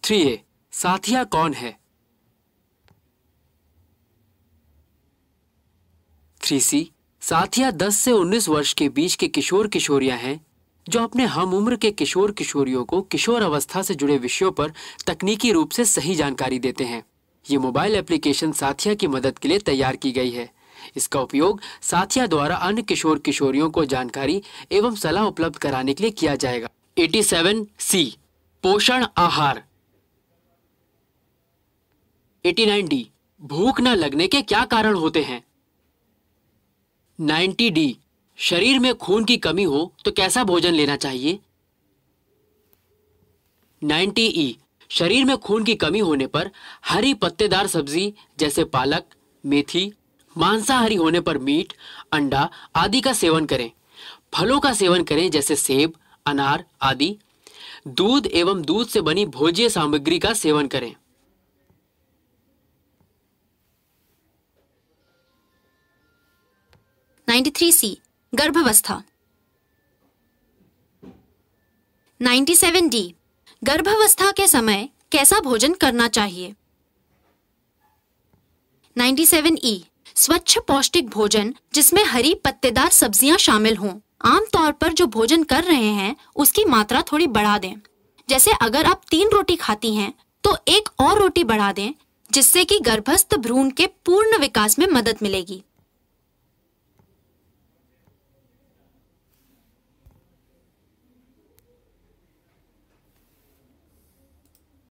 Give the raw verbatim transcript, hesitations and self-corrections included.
Three ए साथिया कौन है? Three C साथिया दस से उन्नीस वर्ष के बीच के किशोर किशोरियां हैं जो अपने हम उम्र के किशोर किशोरियों को किशोर अवस्था से जुड़े विषयों पर तकनीकी रूप से सही जानकारी देते हैं। ये मोबाइल एप्लीकेशन साथिया की मदद के लिए तैयार की गई है। इसका उपयोग साथिया द्वारा अन्य किशोर किशोरियों को जानकारी एवं सलाह उपलब्ध कराने के लिए किया जाएगा। सत्तासी सी पोषण आहार। नवासी डी भूख न लगने के क्या कारण होते हैं? नब्बे डी शरीर में खून की कमी हो तो कैसा भोजन लेना चाहिए? नब्बे ई शरीर में खून की कमी होने पर हरी पत्तेदार सब्जी जैसे पालक, मेथी, मांसाहारी होने पर मीट, अंडा आदि का सेवन करें। फलों का सेवन करें जैसे सेब, अनार आदि। दूध एवं दूध से बनी भोज्य सामग्री का सेवन करें। तिरानवे सी गर्भावस्था। सत्तानवे डी गर्भावस्था के समय कैसा भोजन करना चाहिए? सत्तानवे ई स्वच्छ पौष्टिक भोजन जिसमें हरी पत्तेदार सब्जियां शामिल हों। आमतौर पर जो भोजन कर रहे हैं उसकी मात्रा थोड़ी बढ़ा दें। जैसे अगर आप तीन रोटी खाती हैं तो एक और रोटी बढ़ा दें, जिससे कि गर्भस्थ भ्रूण के पूर्ण विकास में मदद मिलेगी।